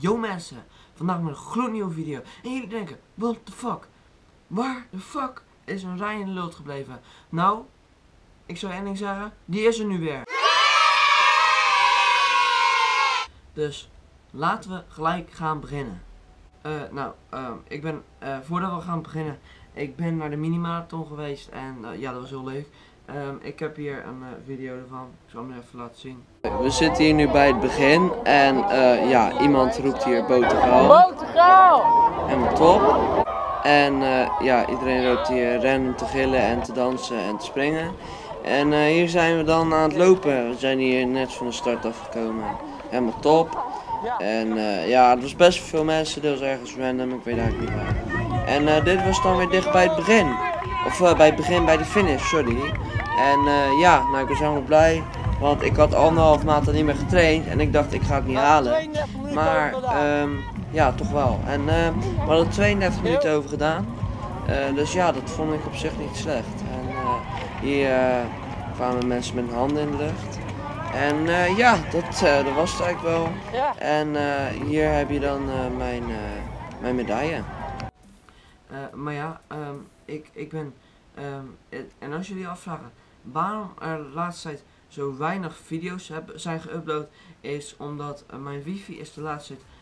Yo mensen, vandaag met een gloednieuwe video. En jullie denken, what the fuck? Waar de fuck is een Ryan Lult gebleven? Nou, ik zou één ding zeggen, die is er nu weer. Dus, laten we gelijk gaan beginnen. Voordat we gaan beginnen, ik ben naar de mini-marathon geweest en ja, dat was heel leuk. Ik heb hier een video ervan, ik zal hem even laten zien. We zitten hier nu bij het begin en ja, iemand roept hier botergaal. Botergaal! Helemaal top. En ja, iedereen loopt hier random te gillen en te dansen en te springen. En hier zijn we dan aan het lopen. We zijn hier net van de start afgekomen. Helemaal top. En ja, er was best veel mensen, deels ergens random, ik weet eigenlijk niet waar. En dit was dan weer dicht bij het begin. Of bij het begin, bij de finish, sorry. En ja, nou ik was helemaal blij. Want ik had 1,5 maand al niet meer getraind en ik dacht ik ga het niet halen. Maar ja, toch wel. En we hadden 32 minuten over gedaan. Dus ja, dat vond ik op zich niet slecht. En hier kwamen mensen met hun handen in de lucht. En ja, dat was het eigenlijk wel. En hier heb je dan mijn medaille. Maar ja, ik ben... en als jullie afvragen waarom er de laatste tijd zo weinig video's zijn geüpload, is omdat mijn wifi is de laatste tijd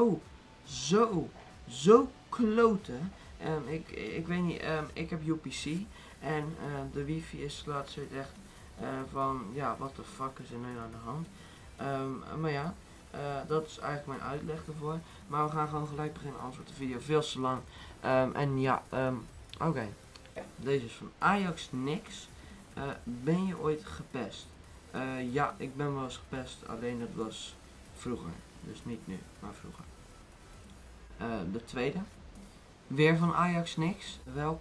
zo kloten. Ik weet niet, ik heb UPC en de wifi is de laatste tijd echt van, ja, what the fuck is er nu aan de hand? Maar ja, dat is eigenlijk mijn uitleg ervoor. Maar we gaan gewoon gelijk beginnen, anders wordt de video veel te lang. En ja, oké. Deze is van Ajax Niks. Ben je ooit gepest? Ja, ik ben wel eens gepest, alleen dat was vroeger. Dus niet nu, maar vroeger. De tweede. Weer van Ajax Niks.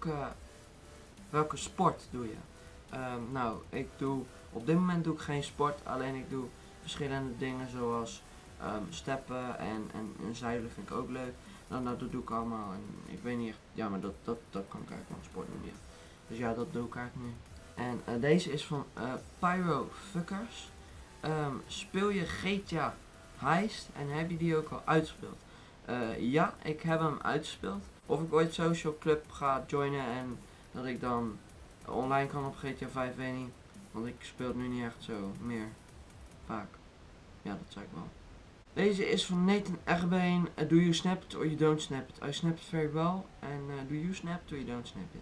Welke sport doe je? Nou, op dit moment doe ik geen sport, alleen ik doe verschillende dingen zoals steppen en zeilen vind ik ook leuk. Nou, dat doe ik allemaal en ik weet niet echt, ja, maar dat kan ik eigenlijk wel sport noemen. Ja. Dus ja, dat doe ik eigenlijk nu. En deze is van Pyro Fuckers. Speel je GTA Heist en heb je die ook al uitgespeeld? Ja, ik heb hem uitgespeeld. Of ik ooit social club ga joinen en dat ik dan online kan op GTA 5, weet niet. Want ik speel het nu niet echt zo meer vaak. Ja, dat zei ik wel. Deze is van Nathan Egbeen. Do you snap it or you don't snap it? I snap it very well. And do you snap it or you don't snap it?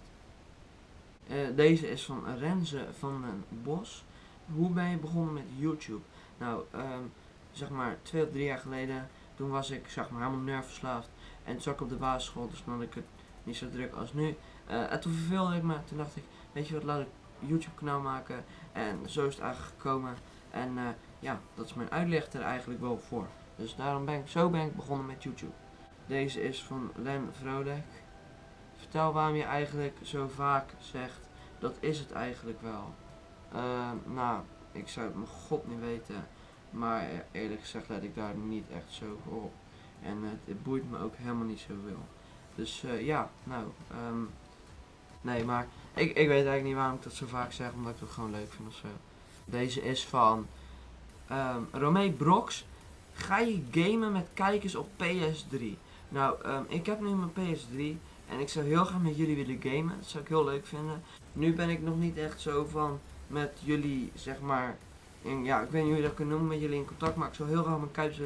Deze is van Renze van den Bos. Hoe ben je begonnen met YouTube? Nou, zeg maar 2 of 3 jaar geleden. Toen was ik zeg maar helemaal nerfverslaafd. En toen zat ik op de basisschool, dus dan had ik het niet zo druk als nu. En toen verveelde ik me. Toen dacht ik, weet je wat, laat ik een YouTube kanaal maken. En zo is het eigenlijk gekomen. En ja, dat is mijn uitleg er eigenlijk wel voor. Dus daarom ben ik begonnen met YouTube. Deze is van Len Vrolijk. Vertel waarom je eigenlijk zo vaak zegt, dat is het eigenlijk wel. Nou, ik zou het mijn god niet weten. Maar eerlijk gezegd let ik daar niet echt zo op. En het boeit me ook helemaal niet zoveel. Dus ja, nou, nee, maar ik weet eigenlijk niet waarom ik dat zo vaak zeg, omdat ik het gewoon leuk vind ofzo. Deze is van Romee Brox. Ga je gamen met kijkers op PS3? Nou, ik heb nu mijn PS3 en ik zou heel graag met jullie willen gamen. Dat zou ik heel leuk vinden. Nu ben ik nog niet echt zo van met jullie, zeg maar, ja, ik weet niet hoe je dat kan noemen, met jullie in contact. Maar ik zou heel graag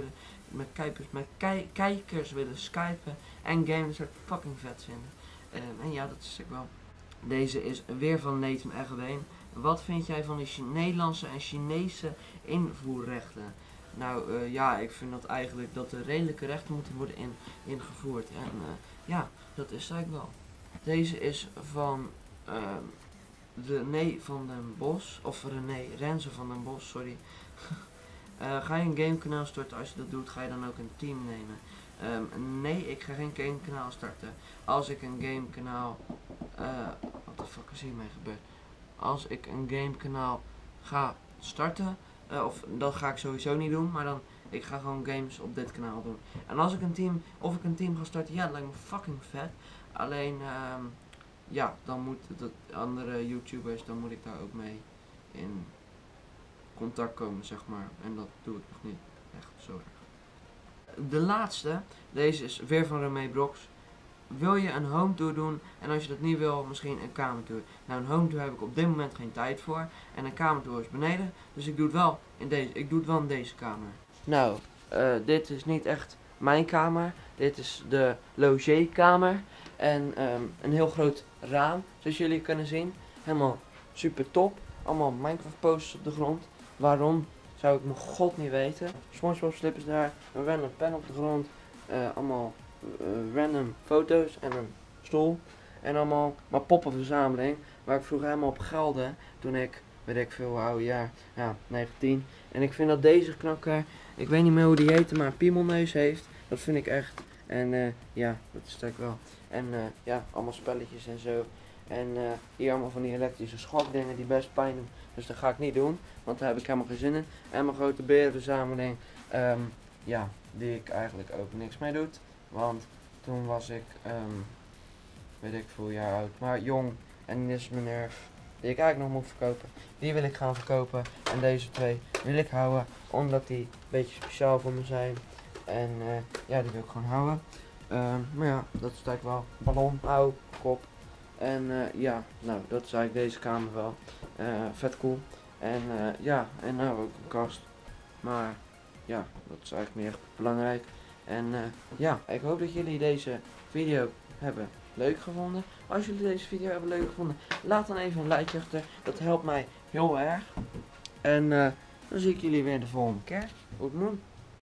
met kijkers willen skypen en gamen. Dat zou ik fucking vet vinden. En ja, dat is ik wel. Deze is weer van Nathan Egbeen. Wat vind jij van de Nederlandse en Chinese invoerrechten? Nou ja, ik vind dat eigenlijk dat er redelijke rechten moeten worden ingevoerd. En ja, dat is eigenlijk wel. Deze is van René van den Bos. Of Renze van den Bos, sorry. Ga je een gamekanaal starten? Als je dat doet, ga je dan ook een team nemen? Nee, ik ga geen gamekanaal starten. Als ik een gamekanaal... wat de fuck is hiermee gebeurd? Als ik een gamekanaal ga starten... of dat ga ik sowieso niet doen, maar dan ik ga gewoon games op dit kanaal doen. En als ik een team ga starten, ja, dat lijkt me fucking vet. Alleen, ja, dan moeten de andere YouTubers, dan moet ik daar ook mee in contact komen, zeg maar. En dat doe ik nog niet echt zo erg. De laatste, deze is weer van Romee Brox. Wil je een home tour doen en als je dat niet wil, misschien een kamertour. Nou, een home tour heb ik op dit moment geen tijd voor en een kamertour is beneden, dus ik doe het wel in deze kamer. Nou, dit is niet echt mijn kamer, dit is de logeerkamer en een heel groot raam, zoals jullie kunnen zien. Helemaal super top, allemaal Minecraft posters op de grond. Waarom? Zou ik mijn god niet weten. SpongeBob slippers daar, een random pen op de grond, allemaal random foto's en een stoel. En allemaal mijn poppenverzameling, waar ik vroeger helemaal op geldde toen ik, weet ik veel, oude jaar, ja, 19. En ik vind dat deze knakker, ik weet niet meer hoe die heet, maar een piemelneus heeft. Dat vind ik echt. En ja, dat is het wel. En ja, allemaal spelletjes en zo. En hier allemaal van die elektrische schokdingen die best pijn doen. Dus dat ga ik niet doen, want daar heb ik helemaal geen zin in. En mijn grote berenverzameling, ja, die ik eigenlijk ook niks mee doe. Want toen was ik, weet ik veel jaar oud, maar jong. En dit is mijn nerf, die ik eigenlijk nog moet verkopen. Die wil ik gaan verkopen. En deze twee wil ik houden, omdat die een beetje speciaal voor me zijn. En ja, die wil ik gewoon houden. Maar ja, dat is eigenlijk wel. Ballon, hou, kop. En ja, nou, dat is eigenlijk deze kamer wel. Vet cool. En ja, en nou ook een kast. Maar ja, dat is eigenlijk meer belangrijk. En ja, ik hoop dat jullie deze video hebben leuk gevonden. Als jullie deze video hebben leuk gevonden, laat dan even een like achter. Dat helpt mij heel erg. En dan zie ik jullie weer de volgende keer. Goed doen.